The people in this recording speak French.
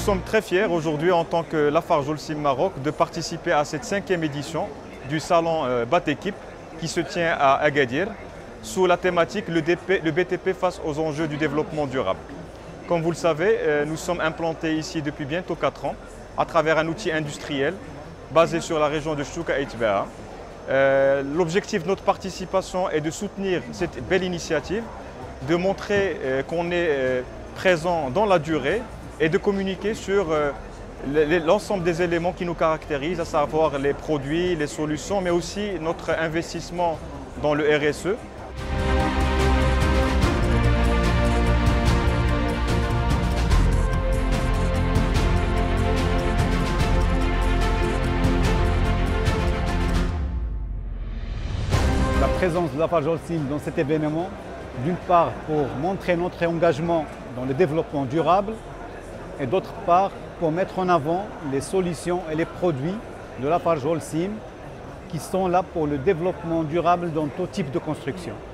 Nous sommes très fiers aujourd'hui en tant que Lafarge Holcim Maroc de participer à cette 5e édition du salon BAT Équipe qui se tient à Agadir sous la thématique le BTP face aux enjeux du développement durable. Comme vous le savez, nous sommes implantés ici depuis bientôt 4 ans à travers un outil industriel basé sur la région de Chouka et Tbaa. L'objectif de notre participation est de soutenir cette belle initiative, de montrer qu'on est présent dans la durée et de communiquer sur l'ensemble des éléments qui nous caractérisent, à savoir les produits, les solutions, mais aussi notre investissement dans le RSE. La présence de Lafarge Holcim dans cet événement, d'une part pour montrer notre engagement dans le développement durable et d'autre part pour mettre en avant les solutions et les produits de Lafarge Holcim qui sont là pour le développement durable dans tout type de construction.